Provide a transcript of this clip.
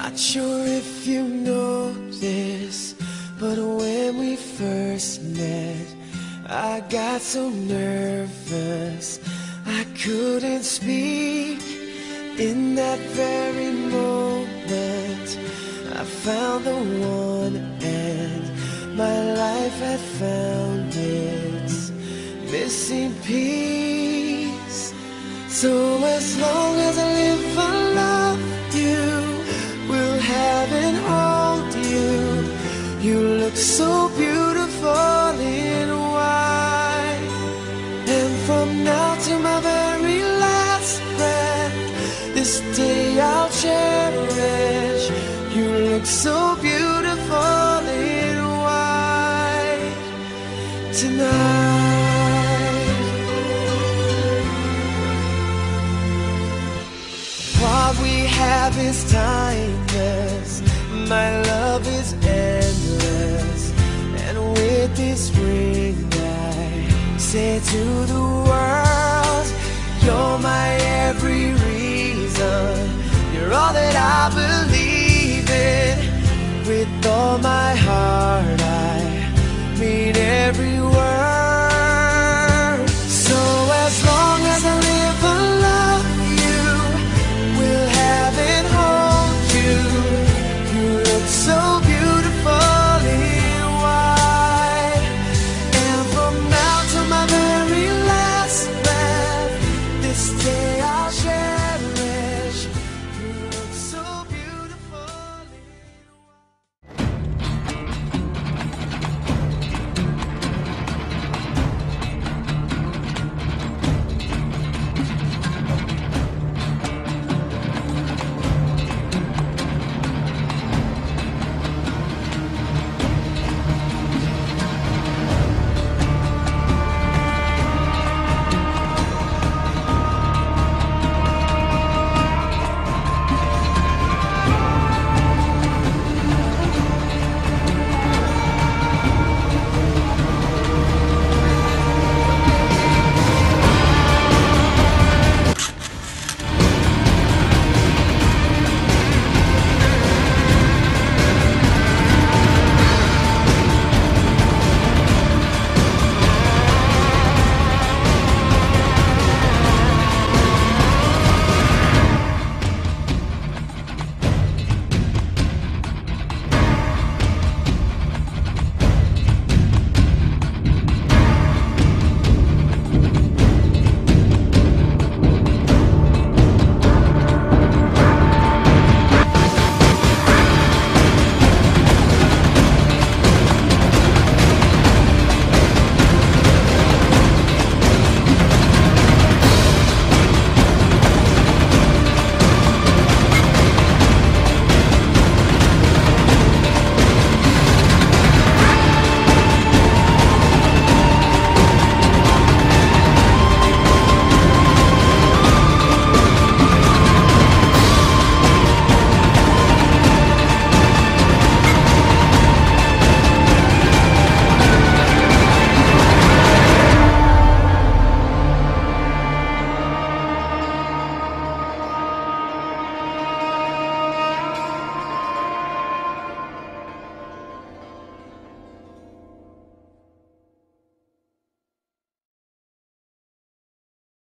Not sure if you know this, but when we first met, I got so nervous I couldn't speak. In that very moment, I found the one, and my life had found its missing piece. So as long as I live, I love you, will have and hold you. You look so beautiful in white, and from now to my very last breath, this day I'll cherish. You look so beautiful in white tonight. What we have is timeless, my love is endless, and with this ring I say to the world, you're my every reason, you're all that I believe in. With all my heart